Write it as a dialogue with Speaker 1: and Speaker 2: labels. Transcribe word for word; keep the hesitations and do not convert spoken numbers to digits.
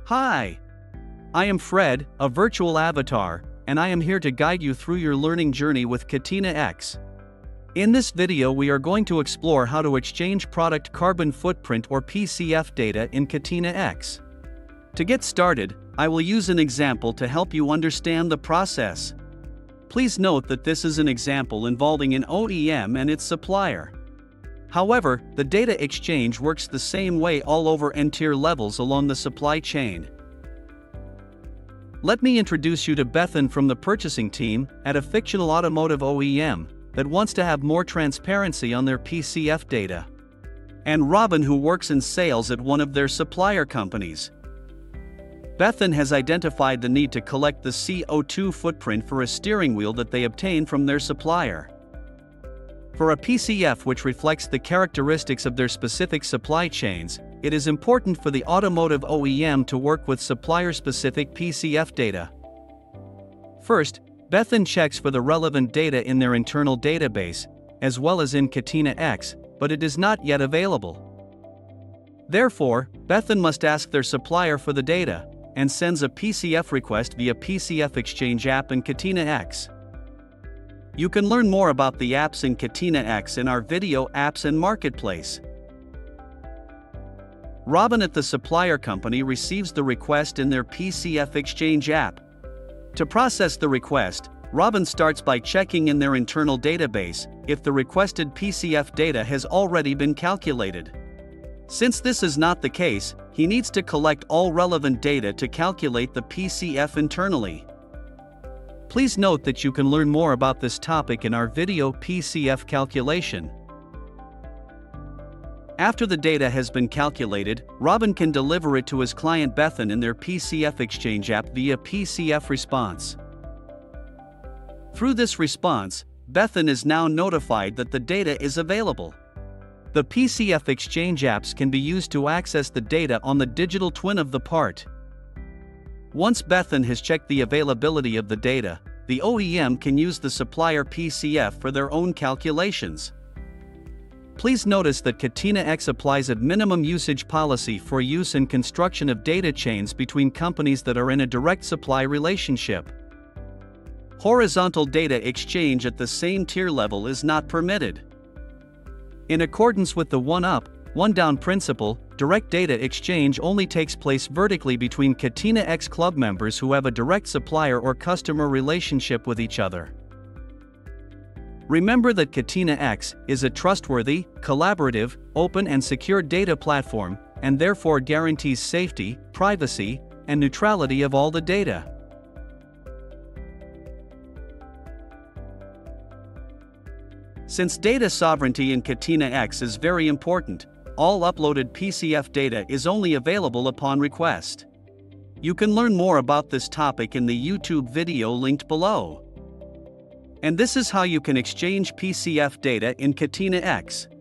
Speaker 1: Hi! I am Fred, a virtual avatar, and I am here to guide you through your learning journey with Catena-X. In this video we are going to explore how to exchange product carbon footprint or P C F data in Catena-X. To get started, I will use an example to help you understand the process. Please note that this is an example involving an O E M and its supplier. However, the data exchange works the same way all over N-tier levels along the supply chain. Let me introduce you to Bethan from the purchasing team at a fictional automotive O E M that wants to have more transparency on their P C F data. And Robin, who works in sales at one of their supplier companies. Bethan has identified the need to collect the C O two footprint for a steering wheel that they obtain from their supplier. For a P C F which reflects the characteristics of their specific supply chains, it is important for the automotive O E M to work with supplier-specific P C F data. First, Bethan checks for the relevant data in their internal database, as well as in Catena-X, but it is not yet available. Therefore, Bethan must ask their supplier for the data, and sends a P C F request via P C F Exchange app in Catena-X. You can learn more about the apps in Catena-X in our video Apps and Marketplace. Robin at the supplier company receives the request in their P C F Exchange app. To process the request, Robin starts by checking in their internal database if the requested P C F data has already been calculated. Since this is not the case, he needs to collect all relevant data to calculate the P C F internally. Please note that you can learn more about this topic in our video P C F calculation. After the data has been calculated, Robin can deliver it to his client Bethan in their P C F Exchange app via P C F response. Through this response, Bethan is now notified that the data is available. The P C F Exchange apps can be used to access the data on the digital twin of the part. Once Bethan has checked the availability of the data, the O E M can use the supplier P C F for their own calculations. Please notice that Catena-X applies a minimum usage policy for use in construction of data chains between companies that are in a direct supply relationship. Horizontal data exchange at the same tier level is not permitted. In accordance with the one-up, one-down principle, direct data exchange only takes place vertically between Catena-X club members who have a direct supplier or customer relationship with each other. Remember that Catena-X is a trustworthy, collaborative, open and secure data platform, and therefore guarantees safety, privacy, and neutrality of all the data. Since data sovereignty in Catena-X is very important, all uploaded P C F data is only available upon request. You can learn more about this topic in the YouTube video linked below. And this is how you can exchange P C F data in Catena-X.